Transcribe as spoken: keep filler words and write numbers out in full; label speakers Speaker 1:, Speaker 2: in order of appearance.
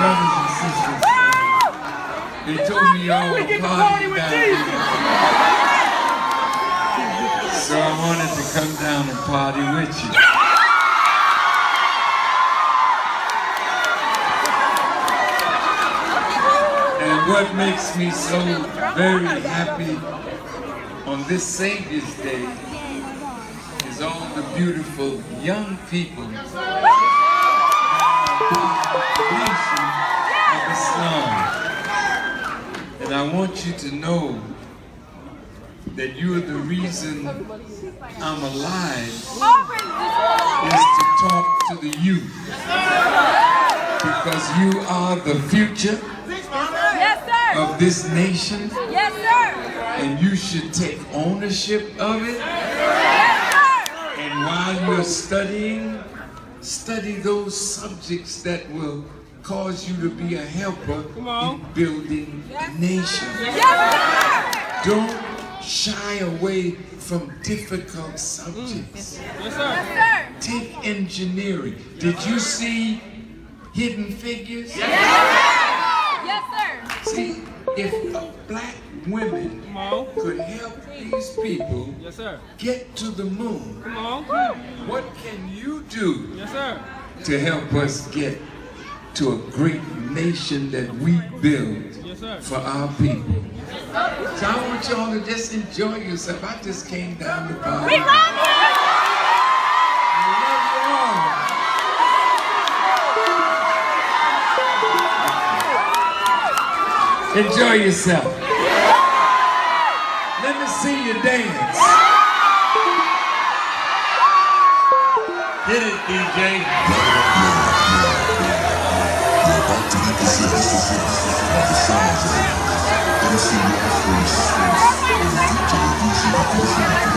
Speaker 1: brothers and sisters, they told me y'all were partying down here. So I wanted to come down and party with you. And what makes me so very happy on this Savior's Day is all the beautiful young people of the nation of Islam. And I want you to know that you are the reason I'm alive, is to talk to the youth. Because you are the future of this nation.
Speaker 2: Yes, sir.
Speaker 1: And you should take ownership of it.
Speaker 2: Yes, sir.
Speaker 1: And while you're studying, study those subjects that will cause you to be a helper in building the nation.
Speaker 2: Yes, sir.
Speaker 1: Don't shy away from difficult subjects.
Speaker 2: Yes, sir. Yes, sir.
Speaker 1: Take engineering. Did you see Hidden Figures?
Speaker 2: Yes, sir. Yes, sir.
Speaker 1: See, if black women could help these people
Speaker 3: Yes, sir.
Speaker 1: get to the moon,
Speaker 3: Come on.
Speaker 1: what can you do
Speaker 3: Yes, sir.
Speaker 1: to help us get to a great nation that we build
Speaker 3: Yes, sir.
Speaker 1: for our people? So I want y'all to just enjoy yourself. I just came down to party.
Speaker 2: We love you.
Speaker 1: I love you all. Enjoy yourself. Let me see you dance. Hit it, D J.
Speaker 4: Let me see your face.